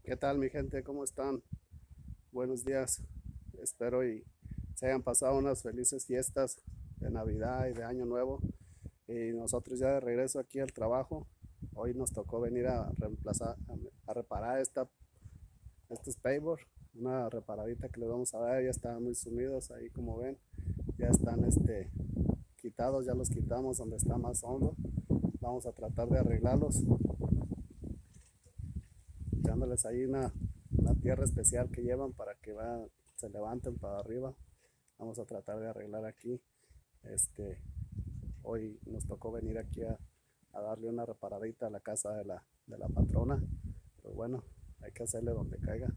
¿Qué tal, mi gente? ¿Cómo están? Buenos días. Espero y se hayan pasado unas felices fiestas de Navidad y de Año Nuevo. Y nosotros ya de regreso aquí al trabajo. Hoy nos tocó venir a reemplazar, a reparar estos pavers. Una reparadita que les vamos a dar. Ya estaban muy sumidos ahí, como ven. Ya están quitados, ya los quitamos donde está más hondo. Vamos a tratar de arreglarlos, echándoles ahí una tierra especial que llevan para que se levanten para arriba. Vamos a tratar de arreglar aquí. Este, Hoy nos tocó venir aquí a darle una reparadita a la casa de la patrona. Pues bueno, hay que hacerle donde caiga.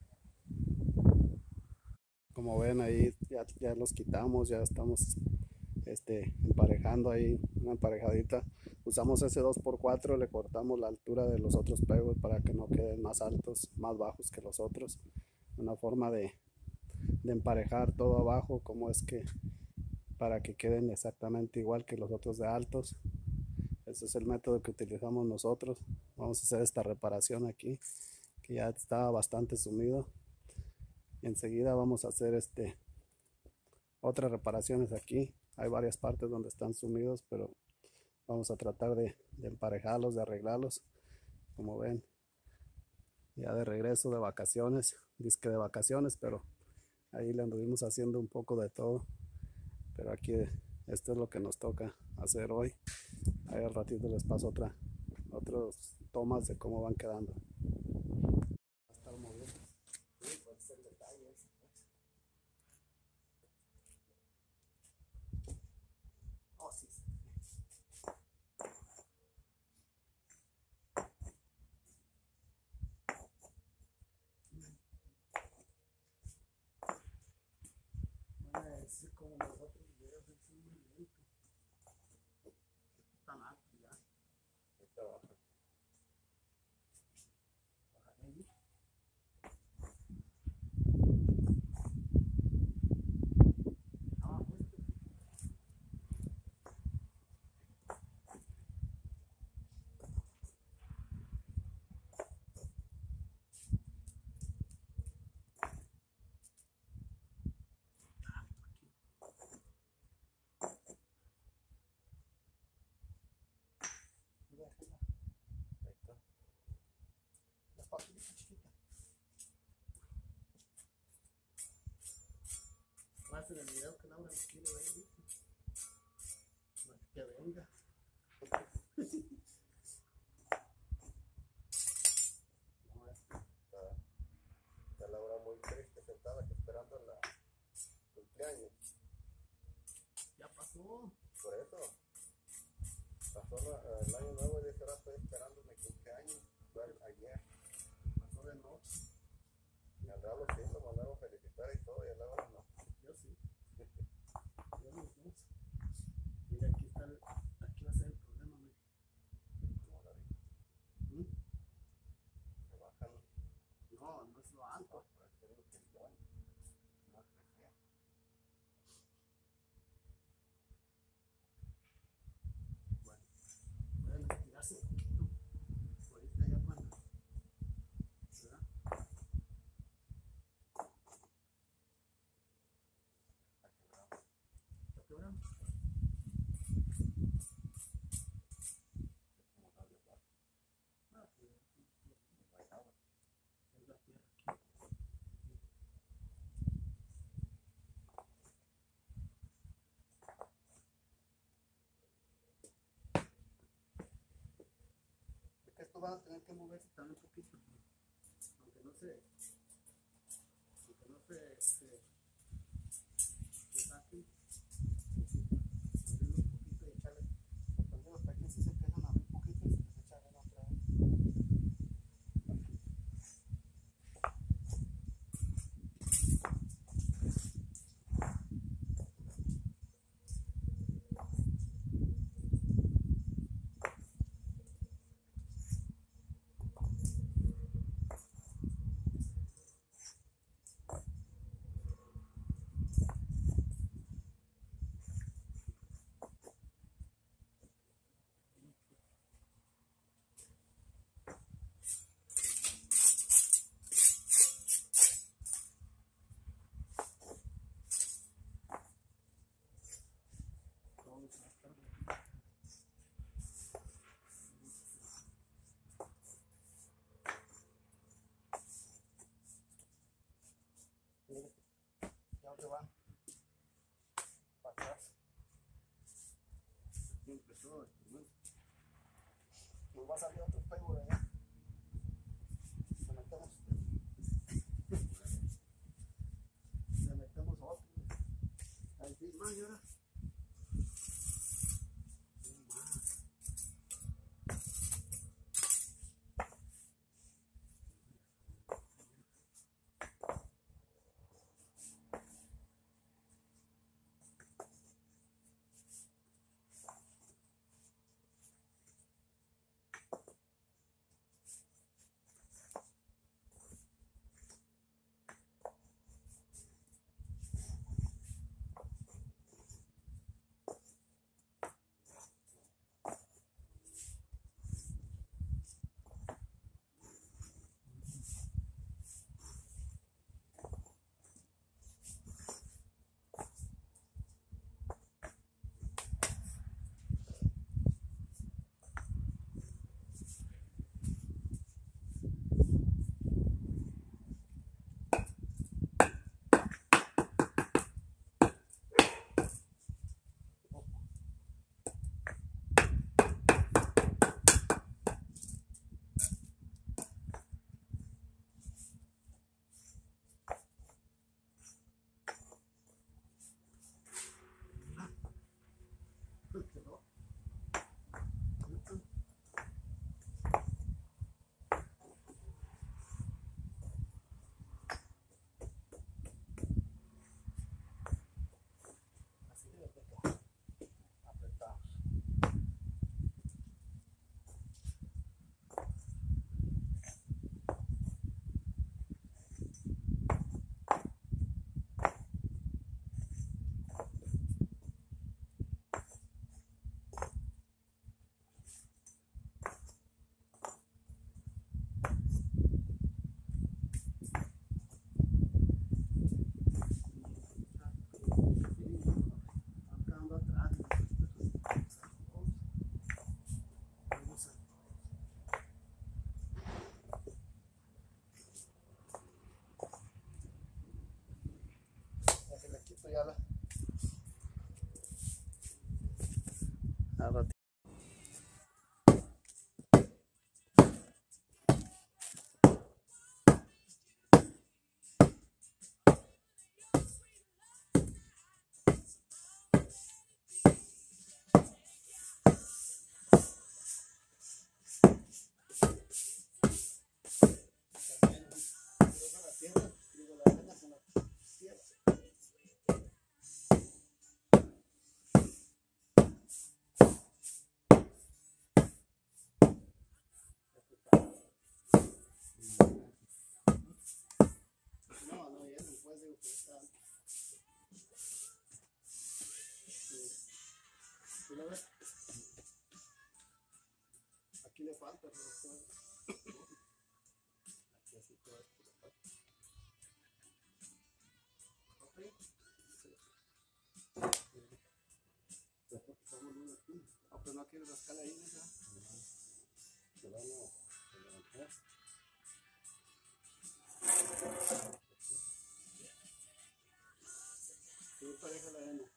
Como ven ahí, ya los quitamos, ya estamos emparejando ahí una emparejadita. Usamos ese 2x4, le cortamos la altura de los otros pegos para que no queden más altos, más bajos que los otros. Una forma de emparejar todo abajo, como es que para que queden exactamente igual que los otros de altos. Ese es el método que utilizamos nosotros. Vamos a hacer esta reparación aquí, que ya estaba bastante sumido. Y enseguida vamos a hacer otras reparaciones aquí. Hay varias partes donde están sumidos, pero vamos a tratar de emparejarlos, de arreglarlos. Como ven, ya de regreso de vacaciones, disque de vacaciones, pero ahí le anduvimos haciendo un poco de todo. Pero aquí esto es lo que nos toca hacer hoy. Ahí al ratito les paso otras tomas de cómo van quedando. Hasta el momento. Sí, puede ser detalles. Oh, sí. Es como los otros videos, es muy lento. Tan alto ya. Ahorita baja. Baja ahí. Abajo este. Mira, mira. Ahí está. Las papelitas chiquitas. Va a ser el video que Laura nos quiere ver, ¿viste? Que venga. No, está Laura muy triste, sentada, que esperando el cumpleaños. Ya pasó. Por eso. Pasó el año nuevo y de ahora estoy esperando mi cumpleaños. Fue ayer. Pasó de noche. Y al Raúl sí lo mandaron felicitar y todo, y al Laura no. Yo sí. Yo no sé. Mira, aquí va a ser el problema, mira. ¿Cómo la vi? ¿Mm? Se bajan. No, no es lo alto. Por eso digo que no, no creció. Bueno, pueden estirarse un poquito. Ahorita ya cuando, ¿verdad? ¿Está quebrando? Ah, sí, es la tierra aquí. Es que esto va a tener que moverse también un poquito, ¿no? Aunque no se, aunque no se saque, abrirlo un poquito y echarle, dependiendo hasta aquí si se empiezan a abrir un poquito y se les echa arena otra vez. esto ya la... Al ratito. Aquí le falta, pero aquí así todo esto le falta. Ok. Estamos bien aquí. Ah, pero no quieres rascarle ahí, ¿no? Se van a levantar. Sí, pareja la arena.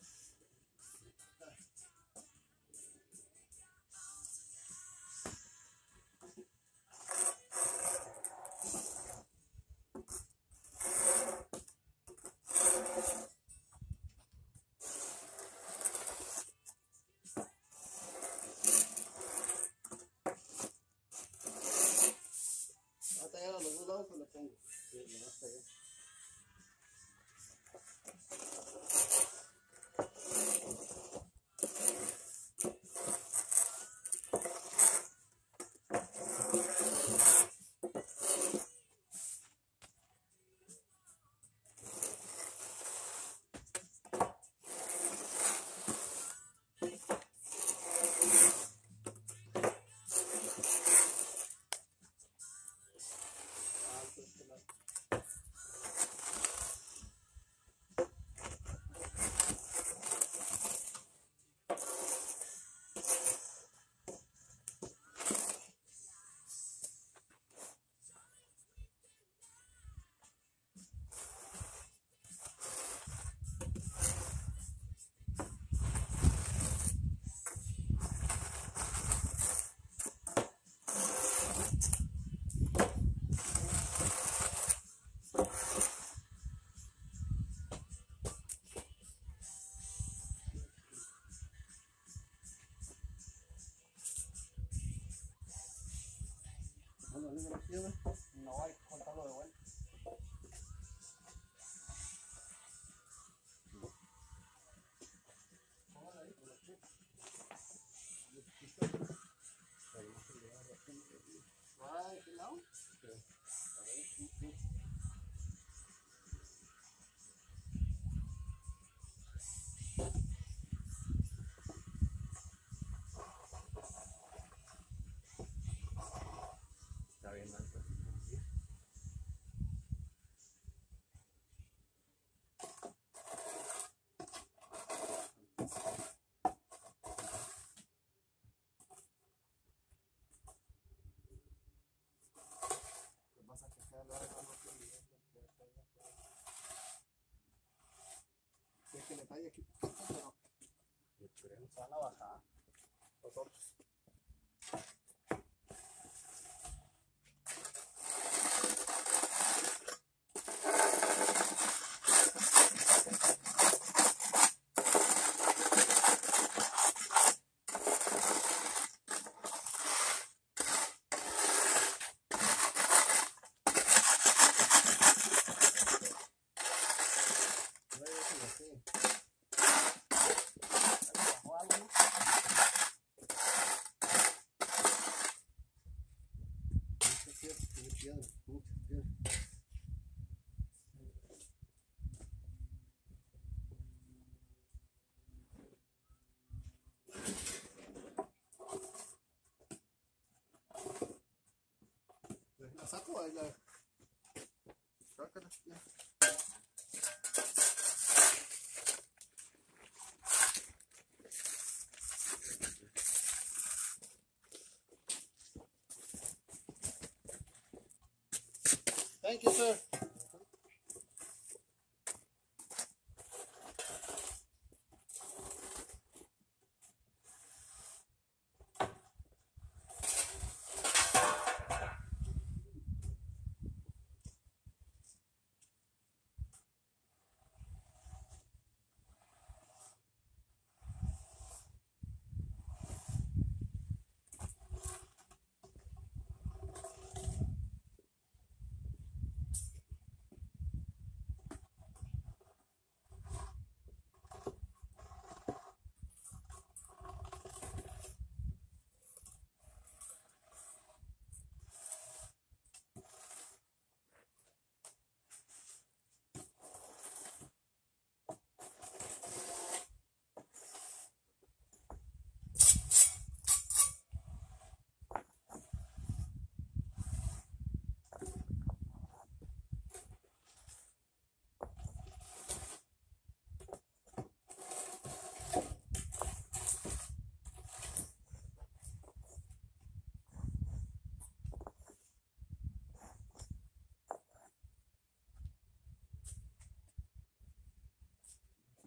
Hasta allá a los dos lados se lo pongo. Sí, lo hasta allá. No hay que contarlo de vuelta. Está bien, mal. Es que le talla aquí poquito, pero esperemos a la bajada. Nosotros. ¿La saco o la...? Sácala, ya. Thank you, sir.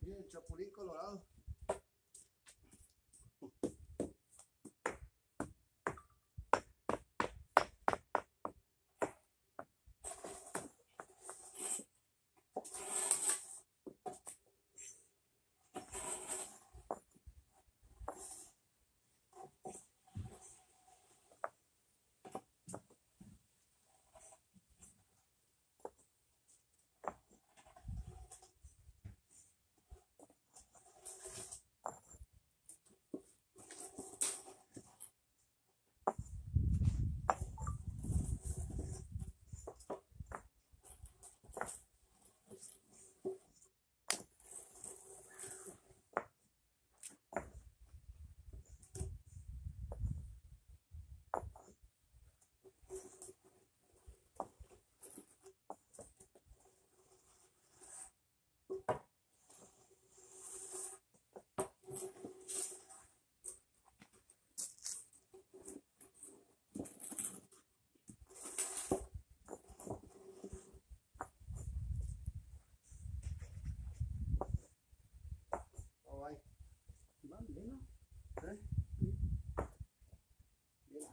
Miren, el chapulín colorado. Van bien, ¿no? ¿Eh? Bien,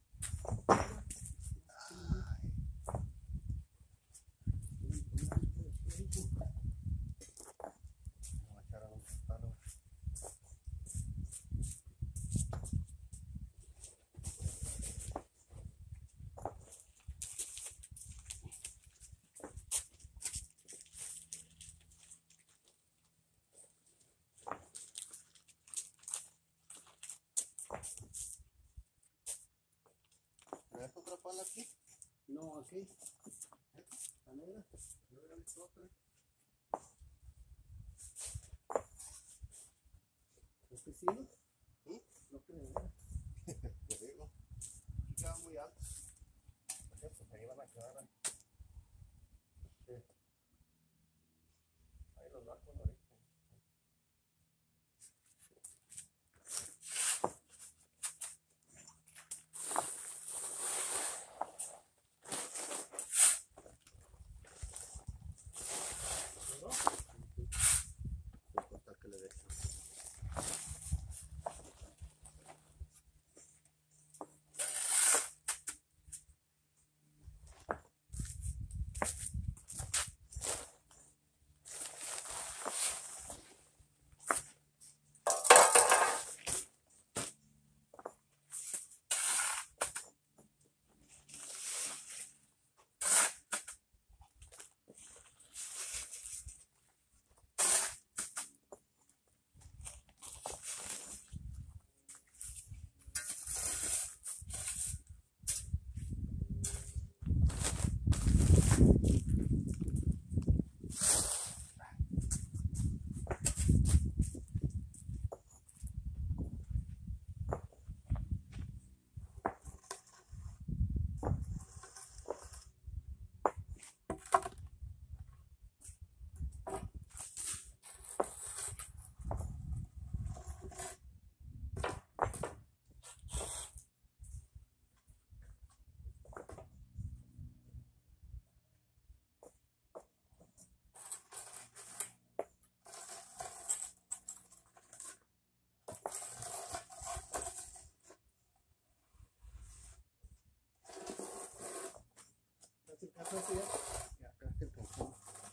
¿me das otra pala aquí? No, aquí. La negra. Yo voy a ver otra. ¿Es que sí? ¿Sí? No creo. Te digo. Aquí queda muy alto. Pues ahí van a quedar. Sí. Ahí los bajo ahorita. Voy a cortar que le deje. ¿Es el caso así? Y acá es el calzón.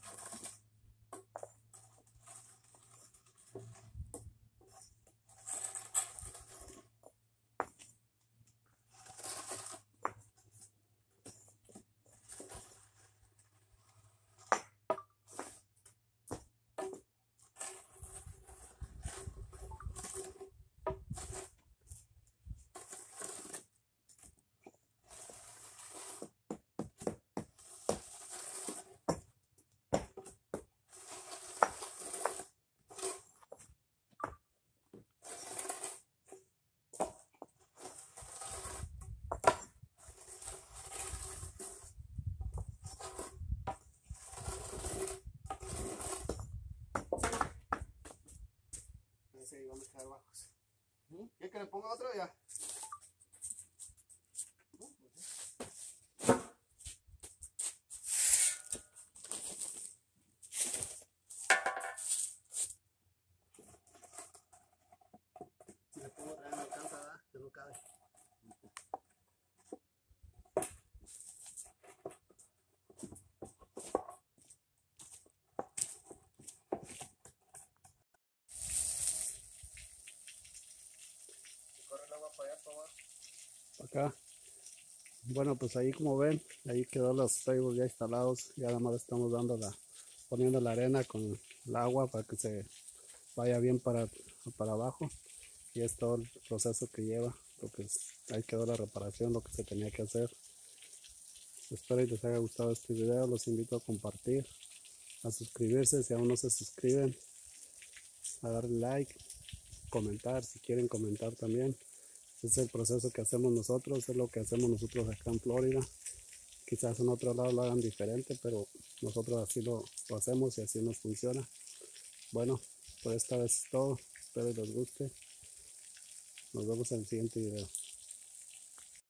Ese ahí van a quedar bajos. ¿Quieres que le ponga otro ya? para abajo. Acá. Bueno, pues ahí como ven, ahí quedó los tables ya instalados. Ya nada más estamos poniendo la arena con el agua para que se vaya bien para abajo. Y es todo el proceso que lleva. Ahí quedó la reparación, lo que se tenía que hacer. Espero que les haya gustado este video. Los invito a compartir, a suscribirse si aún no se suscriben, a darle like, comentar si quieren comentar también. Es el proceso que hacemos nosotros, es lo que hacemos nosotros acá en Florida. Quizás en otro lado lo hagan diferente, pero nosotros así lo hacemos y así nos funciona. Bueno, por esta vez es todo. Espero que les guste. Nos vemos en el siguiente video.